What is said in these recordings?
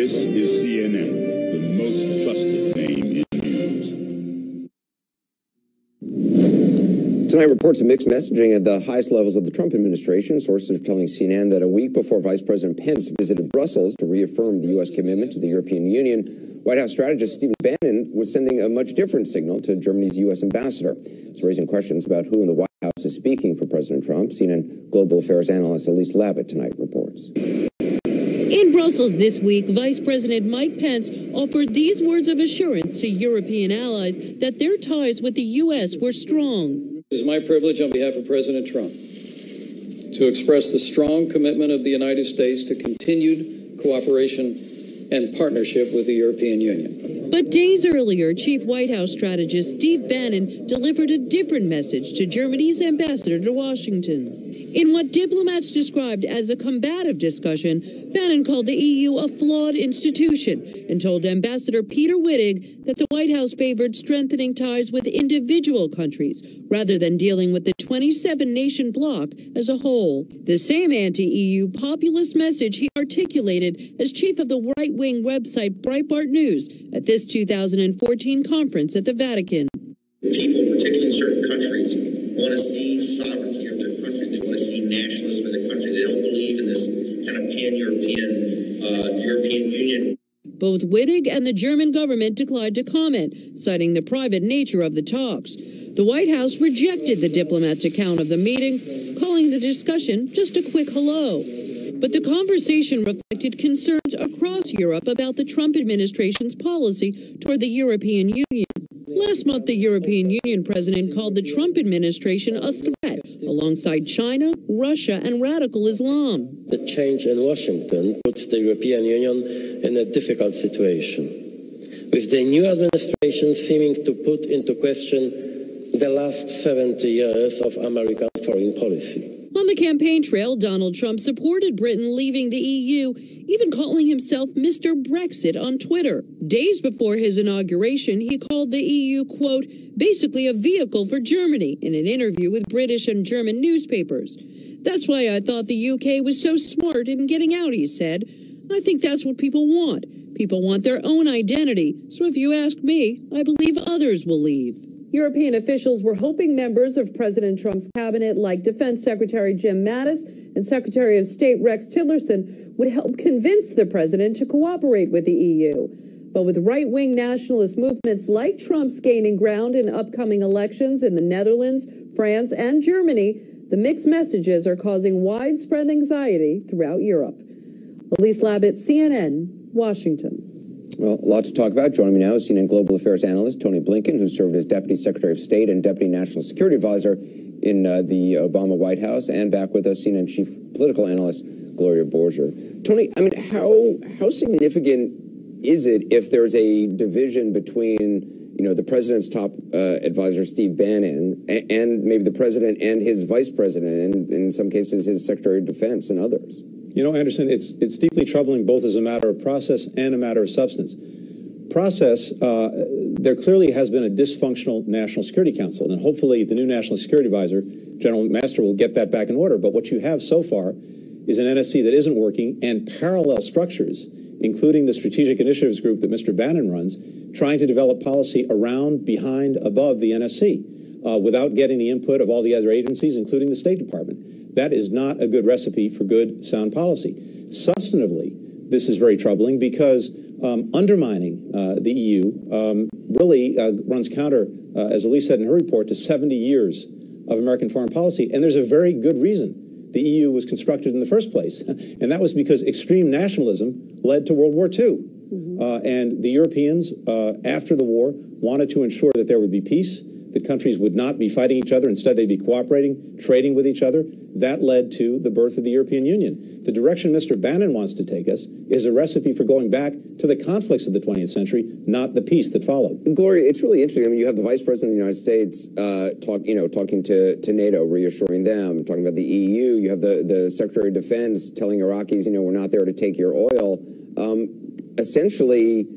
This is CNN, the most trusted name in news. Tonight, reports of mixed messaging at the highest levels of the Trump administration. Sources are telling CNN that a week before Vice President Pence visited Brussels to reaffirm the U.S. commitment to the European Union, White House strategist Stephen Bannon was sending a much different signal to Germany's U.S. ambassador. It's raising questions about who in the White House is speaking for President Trump. CNN global affairs analyst Elise Labott tonight reports. In Brussels this week, Vice President Mike Pence offered these words of assurance to European allies that their ties with the U.S. were strong. It is my privilege on behalf of President Trump to express the strong commitment of the United States to continued cooperation and partnership with the European Union. But days earlier, Chief White House strategist Steve Bannon delivered a different message to Germany's ambassador to Washington. In what diplomats described as a combative discussion, Bannon called the EU a flawed institution and told Ambassador Peter Wittig that the White House favored strengthening ties with individual countries rather than dealing with the 27-nation bloc as a whole. The same anti-EU populist message he articulated as chief of the right-wing website Breitbart News at this 2014 conference at the Vatican. People, particularly in certain countries, want to see sovereignty of their country. They want to see nationalism in their country. They don't believe in this kind of pan-European European Union. Both Wittig and the German government declined to comment, citing the private nature of the talks. The White House rejected the diplomat's account of the meeting, calling the discussion just a quick hello. But the conversation reflected concerns across Europe about the Trump administration's policy toward the European Union. Last month, the European Union president called the Trump administration a threat alongside China, Russia, and radical Islam. The change in Washington puts the European Union in a difficult situation, with the new administration seeming to put into question the last 70 years of American foreign policy. On the campaign trail, Donald Trump supported Britain leaving the EU, even calling himself Mr. Brexit on Twitter. Days before his inauguration, he called the EU, quote, basically a vehicle for Germany in an interview with British and German newspapers. That's why I thought the UK was so smart in getting out, he said. I think that's what people want. People want their own identity. So if you ask me, I believe others will leave. European officials were hoping members of President Trump's cabinet, like Defense Secretary Jim Mattis and Secretary of State Rex Tillerson, would help convince the president to cooperate with the EU. But with right-wing nationalist movements like Trump's gaining ground in upcoming elections in the Netherlands, France, and Germany, the mixed messages are causing widespread anxiety throughout Europe. Elise Labott, CNN, Washington. Well, a lot to talk about. Joining me now is CNN global affairs analyst Tony Blinken, who served as Deputy Secretary of State and Deputy National Security Advisor in the Obama White House, and back with us, CNN Chief Political Analyst Gloria Borger. Tony, I mean, how significant is it if there's a division between, you know, the president's top advisor, Steve Bannon, and maybe the president and his vice president, and in some cases his Secretary of Defense and others? You know, Anderson, it's deeply troubling both as a matter of process and a matter of substance. Process, there clearly has been a dysfunctional National Security Council, and hopefully the new National Security Advisor, General McMaster, will get that back in order. But what you have so far is an NSC that isn't working, and parallel structures, including the Strategic Initiatives Group that Mr. Bannon runs, trying to develop policy around, behind, above the NSC, without getting the input of all the other agencies, including the State Department. That is not a good recipe for good, sound policy. Substantively, this is very troubling because undermining the EU really runs counter, as Elise said in her report, to 70 years of American foreign policy. And there's a very good reason the EU was constructed in the first place. And that was because extreme nationalism led to World War II. And the Europeans, after the war, wanted to ensure that there would be peace, that countries would not be fighting each other. Instead, they'd be cooperating, trading with each other. That led to the birth of the European Union. The direction Mr. Bannon wants to take us is a recipe for going back to the conflicts of the 20th century, not the peace that followed. Gloria, it's really interesting. I mean, you have the Vice President of the United States talking to NATO, reassuring them, talking about the EU. You have the Secretary of Defense telling Iraqis, we're not there to take your oil. Essentially,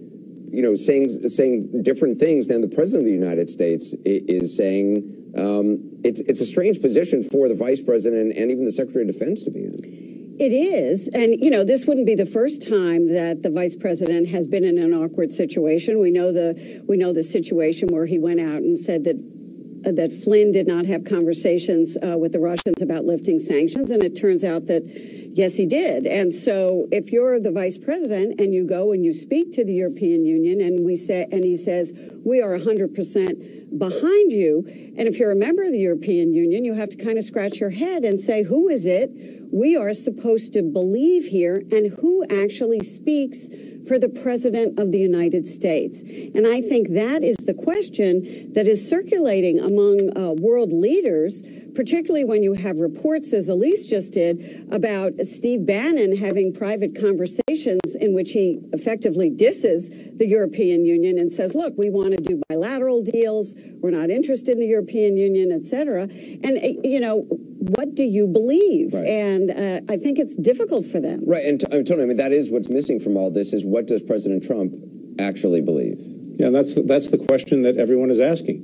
saying different things than the President of the United States is saying. It's a strange position for the Vice President and even the Secretary of Defense to be in. It is. And, you know, this wouldn't be the first time that the vice president has been in an awkward situation. We know the situation where he went out and said that Flynn did not have conversations with the Russians about lifting sanctions. And it turns out that, yes, he did. And so if you're the vice president and you go and you speak to the European Union and he says, we are 100% behind you. And if you're a member of the European Union, you have to kind of scratch your head and say, who is it we are supposed to believe here, and who actually speaks for the President of the United States? And I think that is the question that is circulating among world leaders, particularly when you have reports, as Elise just did, about Steve Bannon having private conversations in which he effectively disses the European Union and says, look, we want to do bilateral deals, we're not interested in the European Union, et cetera. And, you know, what do you believe? Right. And I think it's difficult for them. Right. And Tony, I mean, that is what's missing from all this, is what does President Trump actually believe? Yeah, and that's the question that everyone is asking.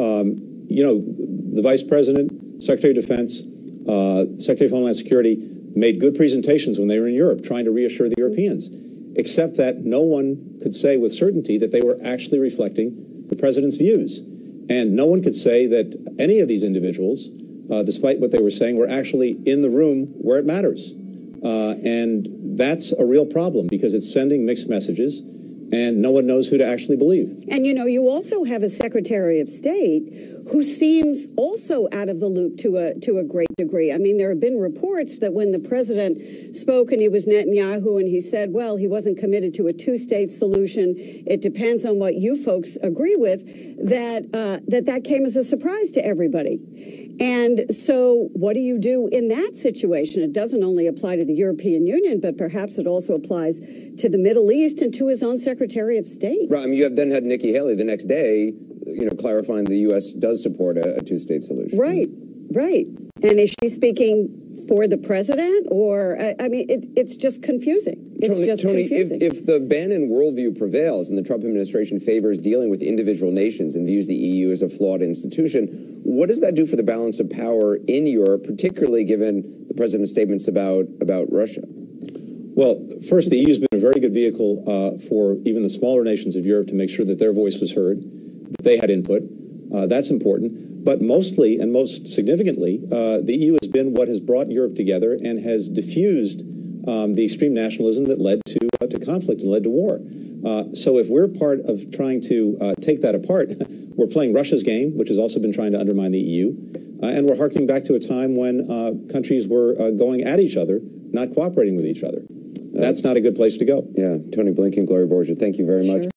You know, the Vice President, Secretary of Defense, Secretary of Homeland Security made good presentations when they were in Europe trying to reassure the Europeans, except that no one could say with certainty that they were actually reflecting the president's views. And no one could say that any of these individuals, despite what they were saying, were actually in the room where it matters. And that's a real problem because it's sending mixed messages and no one knows who to actually believe. And, you know, you also have a Secretary of State who seems also out of the loop to a great degree. I mean, there have been reports that when the president spoke and he was Netanyahu and he said, well, he wasn't committed to a two-state solution, it depends on what you folks agree with, that came as a surprise to everybody. And so what do you do in that situation? It doesn't only apply to the European Union, but perhaps it also applies to the Middle East and to his own Secretary of State. Right. I mean, you have then had Nikki Haley the next day, you know, clarifying the U.S. does support a two-state solution. Right. Right. And is she speaking for the president, or I mean, it's just confusing. It's Tony, confusing. If the Bannon worldview prevails and the Trump administration favors dealing with individual nations and views the EU as a flawed institution, what does that do for the balance of power in Europe, particularly given the president's statements about Russia? Well, first, the EU has been a very good vehicle for even the smaller nations of Europe to make sure that their voice was heard, that they had input. That's important. But mostly and most significantly, the EU has been what has brought Europe together and has diffused the extreme nationalism that led to conflict and led to war. So if we're part of trying to take that apart, we're playing Russia's game, which has also been trying to undermine the EU. And we're harkening back to a time when countries were going at each other, not cooperating with each other. That's not a good place to go. Yeah. Tony Blinken, Gloria Borgia, thank you very much.